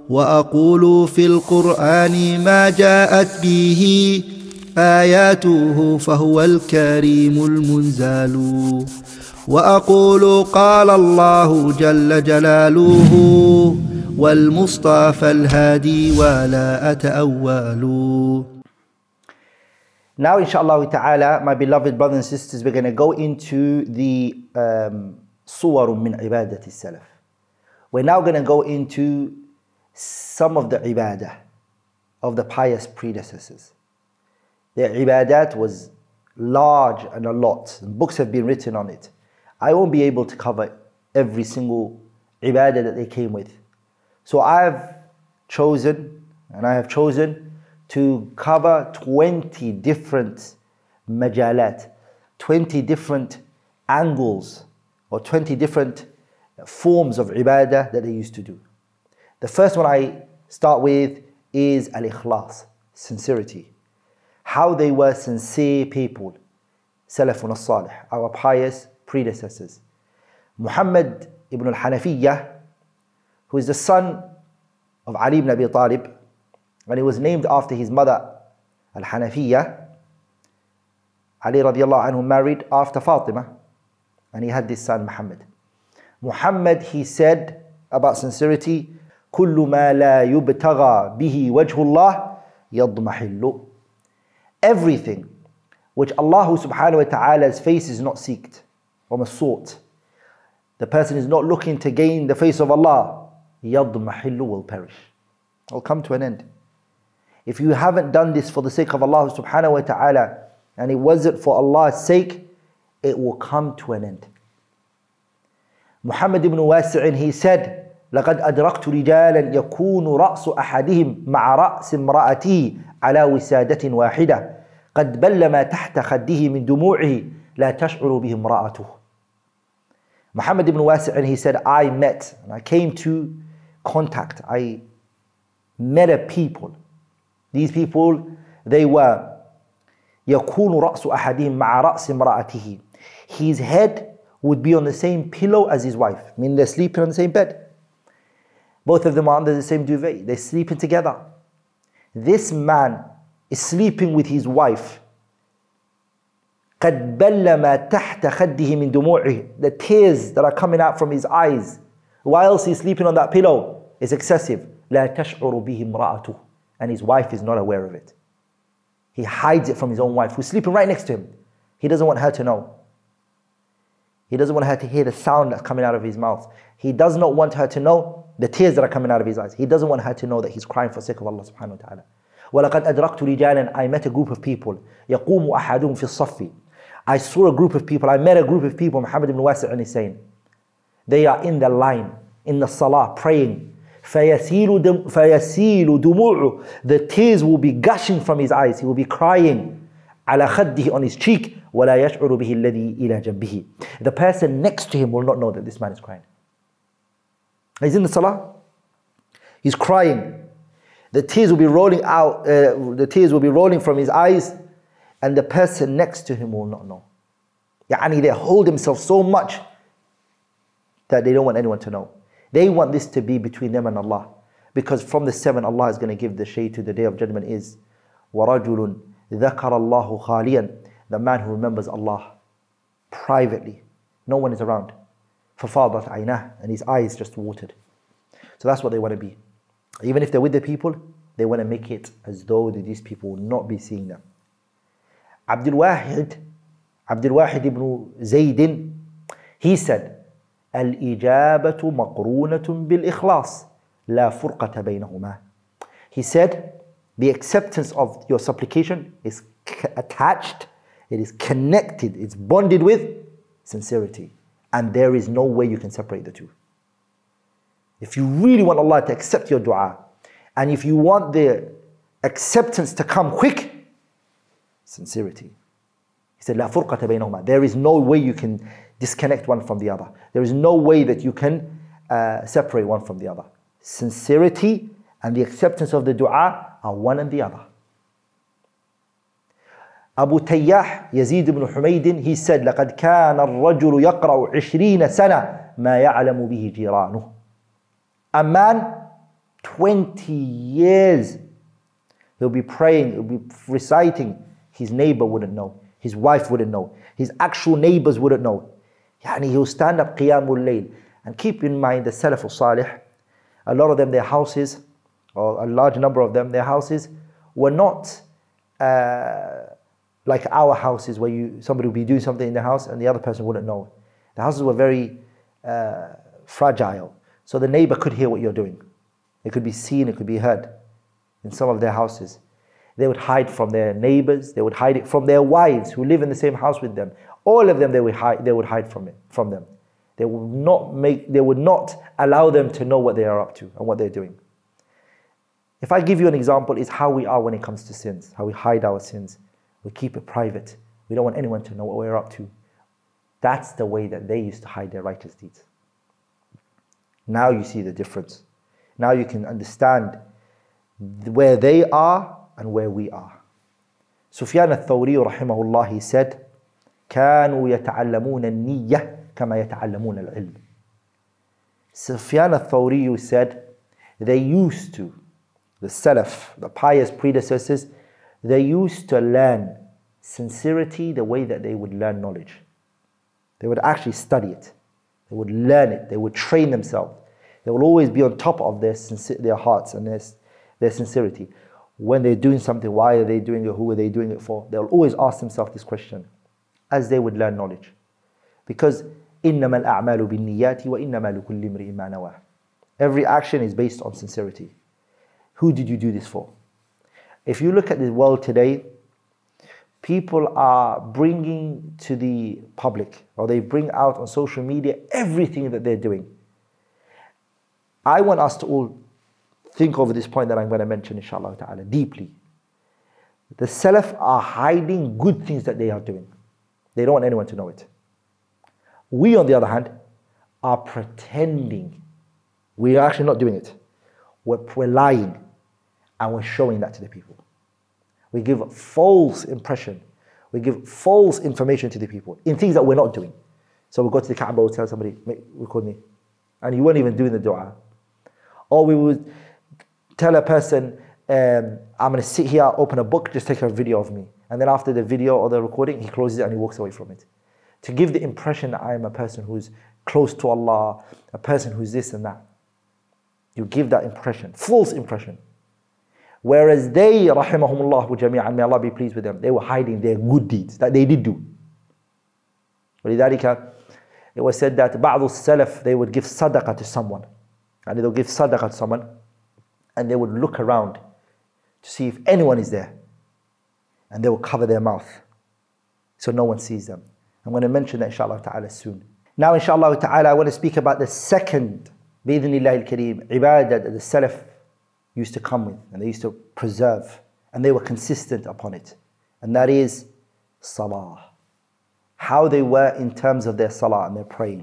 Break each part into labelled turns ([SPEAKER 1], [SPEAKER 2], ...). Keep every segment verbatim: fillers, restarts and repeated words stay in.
[SPEAKER 1] وأقول في القرآن ما جاءت به آياته فهو الكريم المنزال وأقول قال الله جل جلاله والمصطفى الهادي ولا أتأول.
[SPEAKER 2] Now, inshallah ta'ala, my beloved brothers and sisters, we're going to go into the um, Suwar min Ibadati Salaf. We're now going to go into some of the ibadah of the pious predecessors. Their ibadat was large and a lot, and books have been written on it. I won't be able to cover every single ibadah that they came with. So I've chosen, and I have chosen to cover twenty different majalat, twenty different angles, or twenty different forms of ibadah that they used to do. The first one I start with is al-ikhlas, sincerity. How they were sincere people. Salafun as-salih, our pious predecessors. Muhammad ibn al-Hanafiyyah, who is the son of Ali ibn Abi Talib, and he was named after his mother al-Hanafiyyah. Ali radiallahu anhu married after Fatima, and he had this son Muhammad. Muhammad, he said about sincerity, كل ما لا يبتغى به وجه الله يضمحل. Everything which Allah subhanahu wa ta'ala's face is not seeked or sought, the person is not looking to gain the face of Allah, يضمحل, will perish, will come to an end. If you haven't done this for the sake of Allah subhanahu wa ta'ala, and it wasn't for Allah's sake, it will come to an end. Muhammad ibn Wasi'in, he said, لقد أدركت رجالا يكون رأس أحدهم مع رأس امرأته على وسادة واحدة قد بل ما تحت خده من دموعه لا تشعر به امرأته. Muhammad ibn Wasi'in, he said, I met, and I came to contact, I met a people. These people, they were يكون رأس أحدهم مع رأس امرأته. His head would be on the same pillow as his wife, meaning they're sleeping on the same bed. Both of them are under the same duvet, they're sleeping together. This man is sleeping with his wife. قد بل ما تحت خده من دموعه. The tears that are coming out from his eyes whilst he's sleeping on that pillow is excessive. لا تشعر به امرأته. And his wife is not aware of it. He hides it from his own wife, who's sleeping right next to him. He doesn't want her to know. He doesn't want her to hear the sound that's coming out of his mouth. He does not want her to know the tears that are coming out of his eyes. He doesn't want her to know that he's crying for the sake of Allah subhanahu wa ta'ala. وَلَقَدْ أَدْرَكْتُ رِجَالًا, I met a group of people. يَقُومُ أَحَدُهُمْ فِي الصَّفِّ. I saw a group of people, I met a group of people, Muhammad ibn Wasi'in is saying. They are in the line, in the salah, praying. فَيَسِيلُ دُمُوعُ. The tears will be gushing from his eyes. He will be crying. عَلَى خَدِّهِ, on his cheek. وَلَا يَشْعُرُ بِهِ الَّذِي إِلَى جَنْبِهِ. The person next to him will not know that this man is crying. He's in the salah. He's crying. The tears will be rolling out. Uh, the tears will be rolling from his eyes, and the person next to him will not know. Yani they hold themselves so much that they don't want anyone to know. They want this to be between them and Allah, because from the seven Allah is going to give the shade to the Day of Judgment is وَرَجُلٌ ذَكَرَ اللَّهُ خَالِيًا. The man who remembers Allah privately, no one is around. فَفَاضَتْ عَيْنَهُ, and his eyes just watered. So that's what they want to be. Even if they're with the people, they want to make it as though that these people will not be seeing them. Abdul Wahid, Abdul Wahid ibn Zaydin, he said, الإجابة مقرونة بالإخلاص لا فرقة بينهما. He said, the acceptance of your supplication is attached, it is connected, it's bonded with sincerity. And there is no way you can separate the two. If you really want Allah to accept your dua, and if you want the acceptance to come quick, sincerity. He said, لا فرقة بينهما. There is no way you can disconnect one from the other. There is no way that you can uh, separate one from the other. Sincerity and the acceptance of the dua are one and the other. Abu Tayyah, Yazid ibn Humaydin, he said, لَقَدْ كَانَ الرَّجُلُ يَقْرَأُ عِشْرِينَ سَنَةً مَا يَعْلَمُ بِهِ جِيرَانُهُ. A man twenty years. He'll be praying, he'll be reciting. His neighbor wouldn't know. His wife wouldn't know. His actual neighbors wouldn't know. Yani he'll stand up Qiyamul Layl. And keep in mind the Salaf al-Salih, a lot of them, their houses, or a large number of them, their houses were not uh, like our houses where you somebody would be doing something in the house and the other person wouldn't know. The houses were very uh, fragile. So the neighbor could hear what you're doing. It could be seen, it could be heard in some of their houses. They would hide from their neighbors, they would hide it from their wives who live in the same house with them. All of them, they would hide, they would hide from it, from them. They would not make, they would not allow them to know what they are up to and what they're doing. If I give you an example, it's how we are when it comes to sins, how we hide our sins. We keep it private. We don't want anyone to know what we're up to. That's the way that they used to hide their righteous deeds. Now you see the difference. Now you can understand where they are and where we are. Sufyan al-Thawri rahimahullah, he said, كانوا يتعلمون النية كما يتعلمون العلم. Sufyan al-Thawri said, they used to, the Salaf, the pious predecessors, they used to learn sincerity the way that they would learn knowledge. They would actually study it. They would learn it. They would train themselves. They will always be on top of their, their hearts and their, their sincerity. When they're doing something, why are they doing it? Who are they doing it for? They'll always ask themselves this question as they would learn knowledge. Because إِنَّمَا الْأَعْمَالُ بِالنِّيَّاتِ وَإِنَّمَا لِكُلِّ امْرِئٍ مَا نَوَىٰ. Every action is based on sincerity. Who did you do this for? If you look at the world today, people are bringing to the public, or they bring out on social media everything that they're doing. I want us to all think over this point that I'm going to mention, inshallah ta'ala, deeply. The Salaf are hiding good things that they are doing. They don't want anyone to know it. We, on the other hand, are pretending. We are actually not doing it. We're, we're lying, and we're showing that to the people. We give a false impression. We give false information to the people in things that we're not doing. So we'll go to the Kaaba, we'll tell somebody, record me. And you weren't even doing the dua. Or we would tell a person, um, I'm going to sit here, open a book, just take a video of me. And then after the video or the recording, he closes it and he walks away from it. To give the impression that I am a person who's close to Allah, a person who's this and that. You give that impression, false impression. Whereas they, rahimahumullah jami'an, may Allah be pleased with them, they were hiding their good deeds that they did do. ولذلك, it was said that بعض السلف, they would give sadaqah to someone. And they would give sadaqah to someone, and they would look around to see if anyone is there. And they would cover their mouth, so no one sees them. I'm going to mention that inshallah ta'ala soon. Now inshallah ta'ala, I want to speak about the second, bi'idhnillah al-kareem, ibadah that the Salaf used to come with, and they used to preserve, and they were consistent upon it. And that is salah. How they were in terms of their salah and their praying.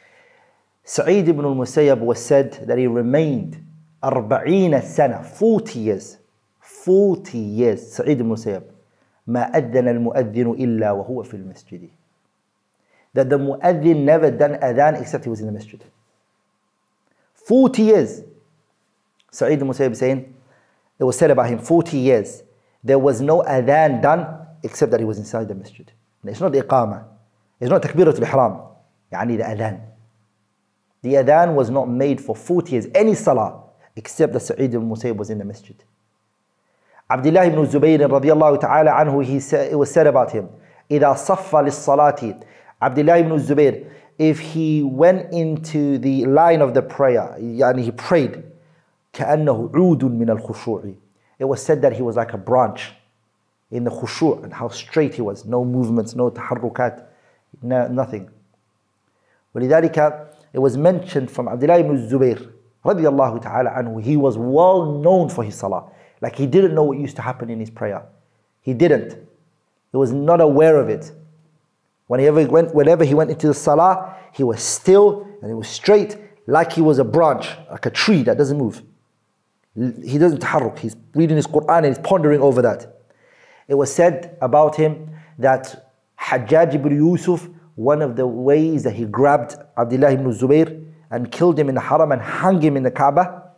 [SPEAKER 2] Sa'id ibn al-Musayyab was said that he remained arba'ina sana, forty years. forty years, Sa'id ibn al-Musayyab. ما أذن المؤذن إلا وهو في المسجد. That the mu'adhin never done adhan except he was in the masjid. forty years. Sa'id al-Musayyab saying, it was said about him, forty years. There was no adhan done except that he was inside the masjid. And it's not the iqamah. It's not takbiratul ihram. Yani the adhan. The adhan was not made for forty years, any salah, except that Sa'id al-Musayyab was in the masjid. Abdullah ibn Zubayr radiyallahu ta'ala anhu, he said, it was said about him, إِذَا صَفَّ لِلصَّلَاةِ Abdullah ibn Zubayr, if he went into the line of the prayer, yani he prayed, كَأَنَّهُ عُودٌ مِنَ الْخُشُوعِ It was said that he was like a branch in the khushu' and how straight he was, no movements, no taharrukat, no, nothing. وَلِذَلِكَ It was mentioned from Abdullah ibn Zubayr radiyallahu ta'ala anhu, he was well known for his salah. Like he didn't know what used to happen in his prayer. He didn't. He was not aware of it. Whenever he went, whenever he went into the salah, he was still and he was straight, like he was a branch, like a tree that doesn't move. He doesn't taharruk. He's reading his Qur'an and he's pondering over that. It was said about him that Hajjaj ibn Yusuf, one of the ways that he grabbed Abdullah ibn Zubayr and killed him in the haram and hung him in the Kaaba,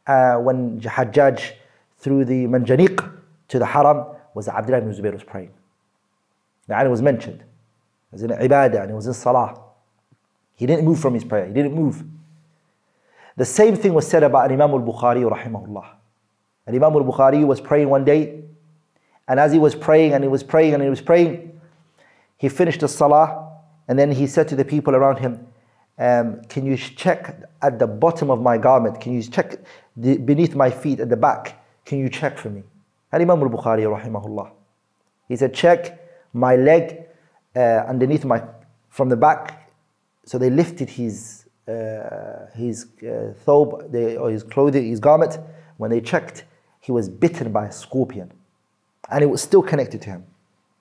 [SPEAKER 2] uh, when Hajjaj threw the manjaniq to the haram, was that Abdullah ibn Zubayr was praying. And it was mentioned. It was in ibadah and it was in salah. He didn't move from his prayer. He didn't move. The same thing was said about Imam al-Bukhari rahimahullah. And Imam al-Bukhari was praying one day, and as he was praying and he was praying and he was praying, he finished the salah, and then he said to the people around him, um, can you check at the bottom of my garment, can you check the, beneath my feet at the back, can you check for me? And Imam al-Bukhari rahimahullah, he said, check my leg uh, underneath my, from the back. So they lifted his uh, his uh, thobe, they, or his clothing, his garment. When they checked, he was bitten by a scorpion, and it was still connected to him.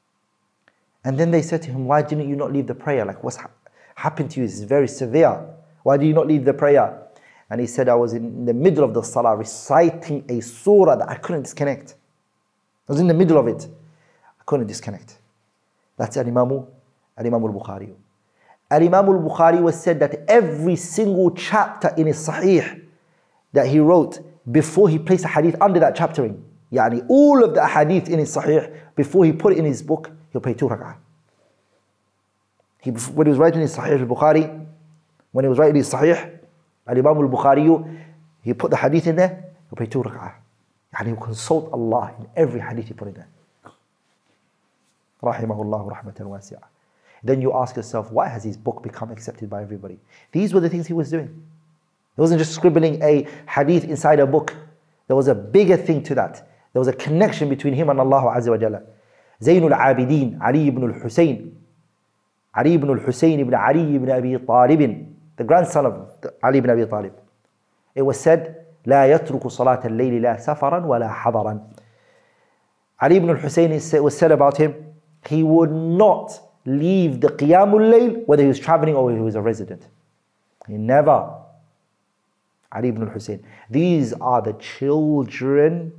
[SPEAKER 2] And then they said to him, why didn't you not leave the prayer? Like, what's ha happened to you? This is very severe. Why did you not leave the prayer? And he said, I was in the middle of the salah reciting a surah that I couldn't disconnect. I was in the middle of it. I couldn't disconnect. That's Al-Imam Al-Imam al-Bukhari. Al-Imam al-Bukhari was said that every single chapter in his Sahih that he wrote, before he placed a hadith under that chaptering, yani all of the hadith in his Sahih, before he put it in his book, he'll pray two rak'ah. He, when he was writing his Sahih al-Bukhari, when he was writing his Sahih, Al-Imam al-Bukhari, he put the hadith in there, he'll pray two rak'ah. Yani he'll consult Allah in every hadith he put in there. Rahimahullah rahmatan wasi'ah. Then you ask yourself, why has his book become accepted by everybody? These were the things he was doing. It wasn't just scribbling a hadith inside a book. There was a bigger thing to that. There was a connection between him and Allah Azza wa Jalla. Zaynul Abidin, Ali ibn al-Husayn. Ali ibn al-Husayn ibn Ali ibn Abi Talib, the grandson of Ali ibn Abi Talib. It was said, لا يترك صلاة الليل لا سفرا ولا حضرا. Ali ibn al-Husayn, was said about him, he would not leave the Qiyamul Layl, whether he was traveling or he was a resident. He never. Ali ibn al-Husayn. These are the children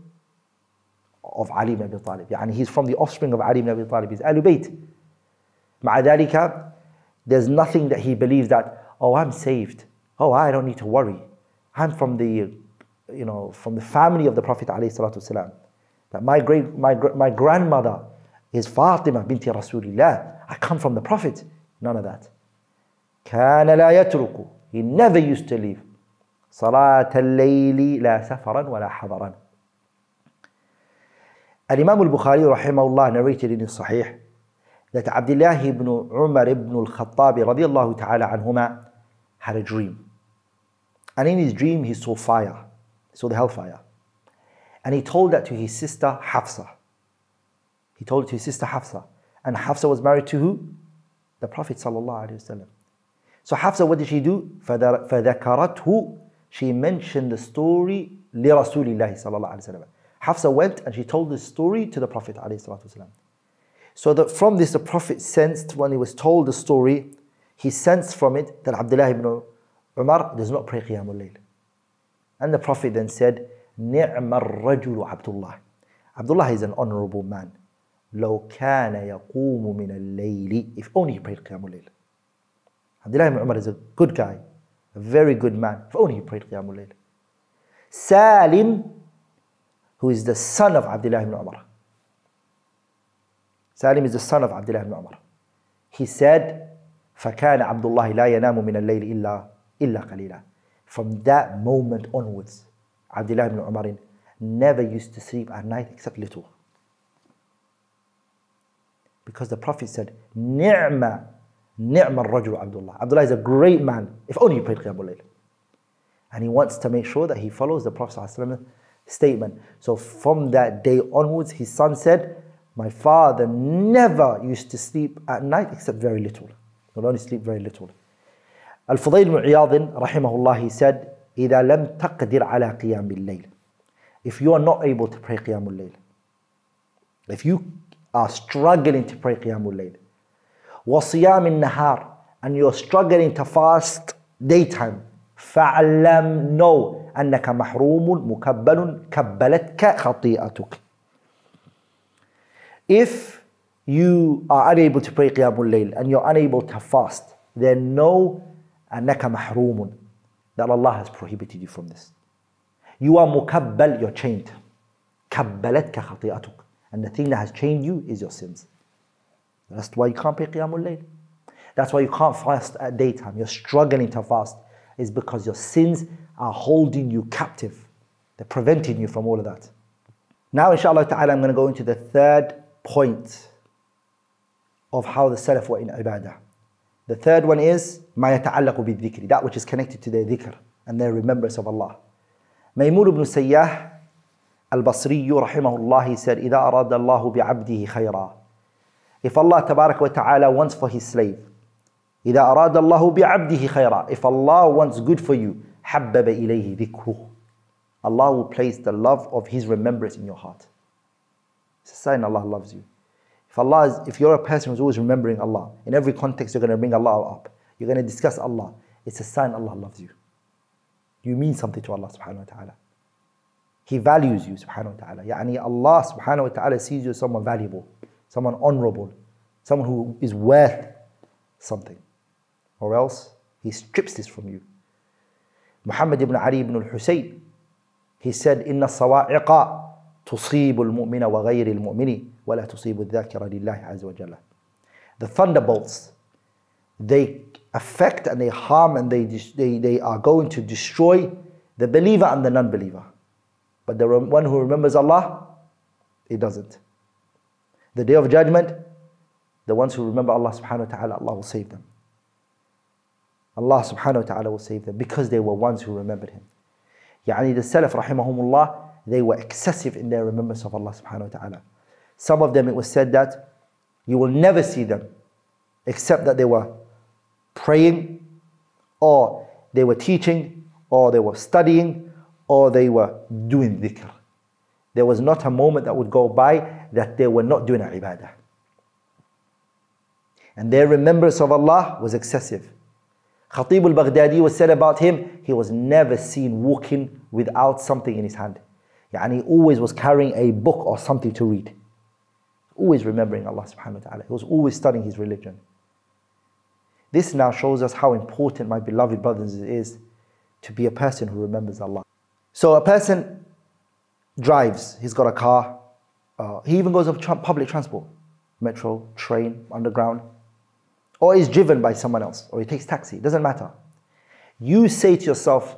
[SPEAKER 2] of Ali ibn Abi Talib. Yani he's from the offspring of Ali ibn Abi Talib. He's Ahlul Bayt. مع ذلك, there's nothing that he believes that, oh, I'm saved. Oh, I don't need to worry. I'm from the, you know, from the family of the Prophet alayhi salatu wasalam. That my great, my my grandmother is Fatima binti Rasulillah. I come from the Prophet. None of that. كان لا يترك. He never used to leave. صلاة الليل لا سفرا ولا حضرا. Al-Imam al-Bukhari rahimahullah narrated in his Sahih that Abdullah ibn Umar ibn al-Khattab radiyallahu ta'ala anhuma had a dream. And in his dream he saw fire. He saw the hellfire. And he told that to his sister Hafsa. He told it to his sister Hafsa. And Hafsa was married to who? The Prophet sallallahu alaihi wasallam. So Hafsa, what did she do? فَذَكَرَتْهُ. She mentioned the story لِرَسُولِ اللَّهِ sallallahu alaihi wasallam. Hafsa went and she told the story to the Prophet alayhi salatu wasallam. So that from this the Prophet sensed, when he was told the story, he sensed from it that Abdullah ibn Umar does not pray Qiyamul Layl. And the Prophet then said, نِعْمَ الرَّجُلُ Abdullah. Abdullah is an honorable man. لو كان يقوم من الليل. If only he prayed Qiyamul Layl. Abdullah ibn Umar is a good guy, a very good man. If only he prayed Qiyamul Layl. Salim, who is the son of Abdullah ibn Umar. Salim is the son of Abdullah ibn Umar. He said, فَكَانَ عَبْدُ اللَّهِ لَا يَنَامُ مِنَ اللَّيْلِ إِلَّا إِلَّا قَلِيلًا. From that moment onwards, Abdullah ibn Umar never used to sleep at night except little. Because the Prophet said, Ni'ma, Ni'ma al-Rajul Abdullah. Abdullah is a great man, if only he prayed Qiyamul Layl. And he wants to make sure that he follows the Prophet's statement. So from that day onwards, his son said, my father never used to sleep at night except very little. He would only sleep very little. Al-Fudayl ibn Iyad, rahimahullah, he said, إِذَا لَمْ تَقْدِرْ عَلَى قِيَامِ اللَّيْلِ. If you are not able to pray Qiyamul Layl, if you are struggling to pray Qiyamul Layl, وَصِيَامِ النَّهَارِ, and you're struggling to fast daytime, فَعْلَمْ know أَنَّكَ مَحْرُومٌ مُكَبَّلٌ كَبَّلَتْكَ خَطِيئَتُكَ. If you are unable to pray Qiyamul Layl and you're unable to fast, then know أَنَّكَ مَحْرُومٌ, that Allah has prohibited you from this. You are mukabbal, you're chained. Kabbalatka khati'atuk. And the thing that has chained you is your sins. That's why you can't pay Qiyamul Layl. That's why you can't fast at daytime. You're struggling to fast. It's because your sins are holding you captive. They're preventing you from all of that. Now, inshallah ta'ala, I'm going to go into the third point of how the Salaf were in ibadah. The third one is مَا يَتَعَلَّقُ بِالذِّكْرِ, that which is connected to their dhikr and their remembrance of Allah. Maymun ibn Sayyah al-Basri rahimahullah, he said, إِذَا أَرَادَ اللَّهُ بِعَبْدِهِ خَيْرًا. If Allah tabarak wa ta'ala wants for his slave, إِذَا أَرَادَ اللَّهُ بِعَبْدِهِ خَيْرًا, if Allah wants good for you, حَبَّبَ إِلَيْهِ ذِكْرُهُ, Allah will place the love of His remembrance in your heart. It's a sign Allah loves you. If Allah is, if you're a person who's always remembering Allah, in every context you're going to bring Allah up, you're going to discuss Allah, it's a sign Allah loves you. You mean something to Allah subhanahu wa ta'ala. He values you subhanahu wa ta'ala. Yani Allah subhanahu wa ta'ala sees you as someone valuable, someone honorable, someone who is worth something. Or else He strips this from you. Muhammad ibn Ali ibn al-Husayn, he said, إِنَّ الصَّوَاعِقَ تُصِيبُ الْمُؤْمِنَ وَغَيْرِ الْمُؤْمِنِ وَلَا تُصِيبُ الذَّاكِرَ لِلَّهِ عَزَّ وَجَلَّ. The thunderbolts, they affect and they harm and they, they, they are going to destroy the believer and the non-believer. But the one who remembers Allah, it doesn't. The day of judgment, the ones who remember Allah subhanahu wa ta'ala, Allah will save them. Allah subhanahu wa ta'ala will save them because they were ones who remembered Him. Yani the Salaf rahimahumullah, they were excessive in their remembrance of Allah subhanahu wa ta'ala. Some of them, it was said that you will never see them except that they were praying, or they were teaching, or they were studying, or they were doing dhikr. There was not a moment that would go by that they were not doing a ibadah. And their remembrance of Allah was excessive. Khatib al-Baghdadi was said about him, he was never seen walking without something in his hand. Yani he always was carrying a book or something to read. Always remembering Allah subhanahu wa ta'ala. He was always studying his religion. This now shows us how important, my beloved brothers, it is to be a person who remembers Allah. So a person drives, he's got a car, uh, he even goes on tra- public transport, metro, train, underground, or is driven by someone else, or he takes taxi, it doesn't matter. You say to yourself,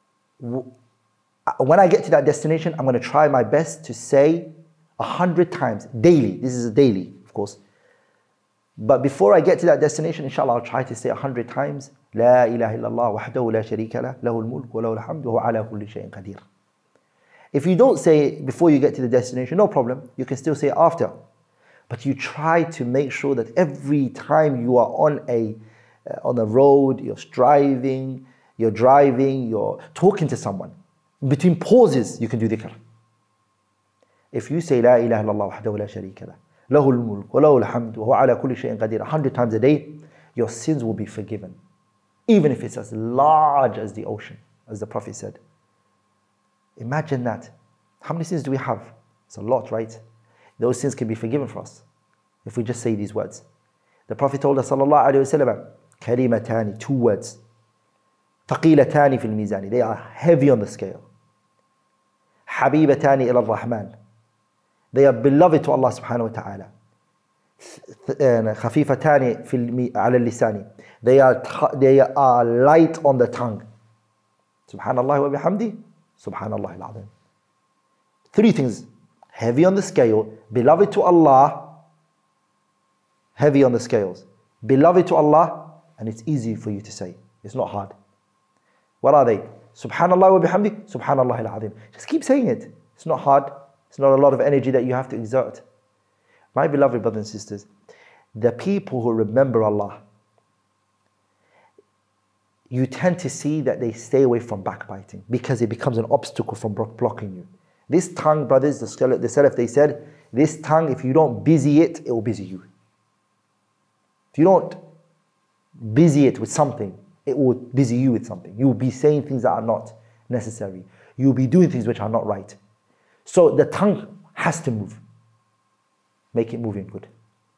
[SPEAKER 2] when I get to that destination, I'm going to try my best to say a hundred times, daily, this is a daily, of course, but before I get to that destination, inshallah, I'll try to say a hundred times, La ilaha illallah wahdahu la sharika lah, lahul mulk wa lahul hamdu wa ala kulli shay'in qadir. If you don't say it before you get to the destination, no problem, you can still say it after. But you try to make sure that every time you are on a uh, on the road, you're driving, you're driving, you're talking to someone, between pauses, you can do dhikr. If you say La ilaha illallah wahdahu la sharika lah, lahul mulk wa lahul hamdu wa ala kulli shay'in qadir a hundred times a day, your sins will be forgiven. Even if it's as large as the ocean, as the Prophet said. Imagine that. How many sins do we have? It's a lot, right? Those sins can be forgiven for us if we just say these words. The Prophet told us, sallallahu alayhi wa sallam, kalimatani, two words. Thaqilatani fil mizani, they are heavy on the scale. Habibatani ila ar-Rahman, they are beloved to Allah subhanahu wa ta'ala. Khafifatani fil ala lisani, they are they are light on the tongue. Subhanallah wa bihamdi, subhanallah al-azim. Three things: heavy on the scale, beloved to Allah, heavy on the scales, beloved to Allah, and it's easy for you to say. It's not hard. What are they? Subhanallah wa bihamdi, subhanallah al-azim. Just keep saying it. It's not hard. It's not a lot of energy that you have to exert. My beloved brothers and sisters, the people who remember Allah, you tend to see that they stay away from backbiting because it becomes an obstacle from blocking you. This tongue, brothers, the Salaf, they said, this tongue, if you don't busy it, it will busy you. If you don't busy it with something, it will busy you with something. You will be saying things that are not necessary. You will be doing things which are not right. So the tongue has to move. Make it moving good.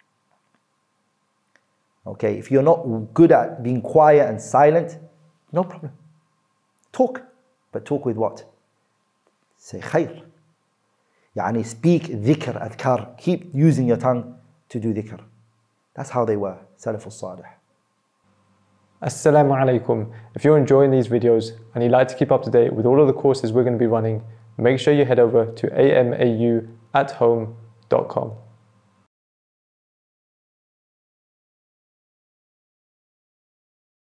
[SPEAKER 2] Okay, if you're not good at being quiet and silent, no problem. Talk, but talk with what? say khair. Yani speak dhikr, adhkar. Keep using your tongue to do dhikr. That's how they were, Salafus Salih.
[SPEAKER 3] Assalamu alaikum. If you're enjoying these videos and you'd like to keep up to date with all of the courses we're going to be running, make sure you head over to A M A U at home dot com.